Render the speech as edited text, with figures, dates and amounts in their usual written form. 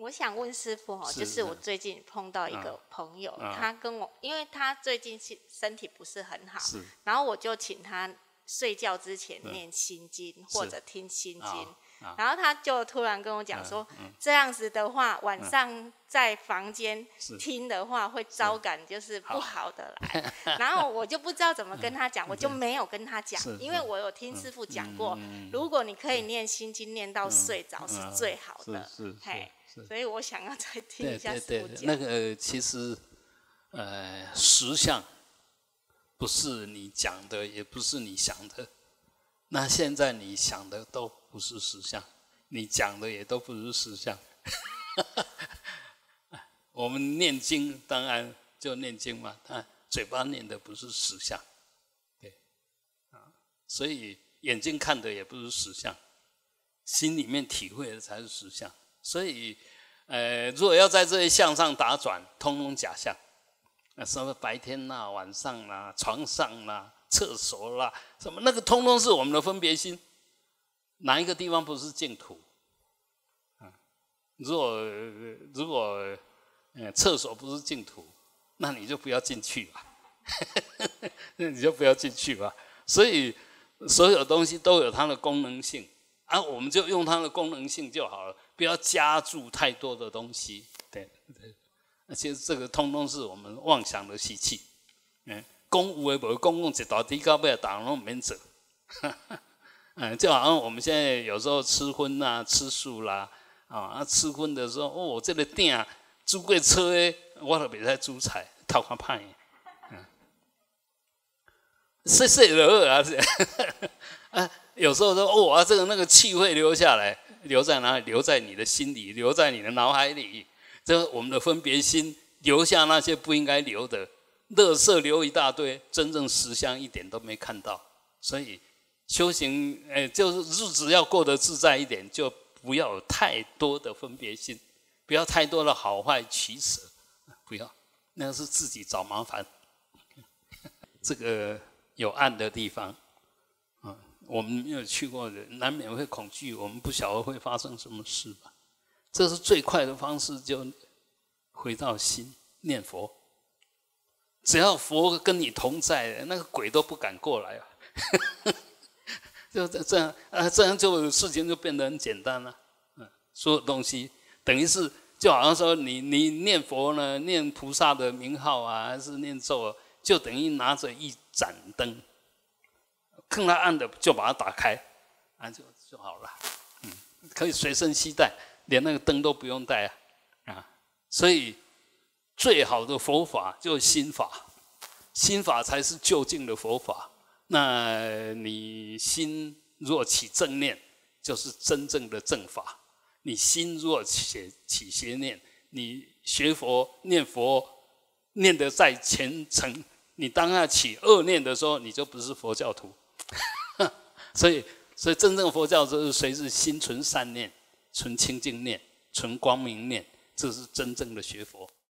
我想问师父哦，就是我最近碰到一个朋友，他跟我，因为他最近身体不是很好，然后我就请他睡觉之前念心经或者听心经，然后他就突然跟我讲说，这样子的话，晚上在房间听的话会招感就是不好的来，然后我就不知道怎么跟他讲，我就没有跟他讲，因为我有听师父讲过，如果你可以念心经念到睡着是最好的，嘿。所以我想要再听一下师父讲。 那个其实，实相不是你讲的，也不是你想的。那现在你想的都不是实相，你讲的也都不是实相。我们念经当然就念经嘛，但嘴巴念的不是实相，对，所以眼睛看的也不是实相，心里面体会的才是实相。所以，如果要在这些相上打转，通通假象。什么白天啦、晚上啦、床上啦、厕所啦，什么那个通通是我们的分别心。哪一个地方不是净土？如果厕所不是净土，那你就不要进去吧。那你就不要进去吧。所以所有东西都有它的功能性。我们就用它的功能性就好了，不要加注太多的东西。对，其实这个通通是我们妄想的习气。讲有的无讲一大堆到尾，大人都唔免做。就好像我们现在有时候吃荤啊、吃素啦，吃荤的时候，这个鼎煮过车的，我都袂使煮菜，头壳歹。细了啊！有时候说这个那个气会留下来，留在哪里？留在你的心里，留在你的脑海里。这我们的分别心留下那些不应该留的，垃圾留一大堆，真正实相一点都没看到。所以修行，就是日子要过得自在一点，就不要有太多的分别心，不要太多的好坏取舍，不要，那是自己找麻烦。这个有暗的地方。我们没有去过的，难免会恐惧，我们不晓得会发生什么事吧。这是最快的方式，就回到心念佛。只要佛跟你同在，那个鬼都不敢过来。就这样这样就事情就变得很简单了。所有东西等于是就好像说你念佛呢，念菩萨的名号啊，还是念咒，就等于拿着一盏灯。看它暗的就把它打开，就好了。可以随身携带，连那个灯都不用带所以最好的佛法就是心法，心法才是究竟的佛法。那你心若起正念，就是真正的正法；你心若起邪念，你学佛念佛念得再虔诚，你当下起恶念的时候，你就不是佛教徒。所以真正佛教就是随时心存善念、存清净念、存光明念，这是真正的学佛。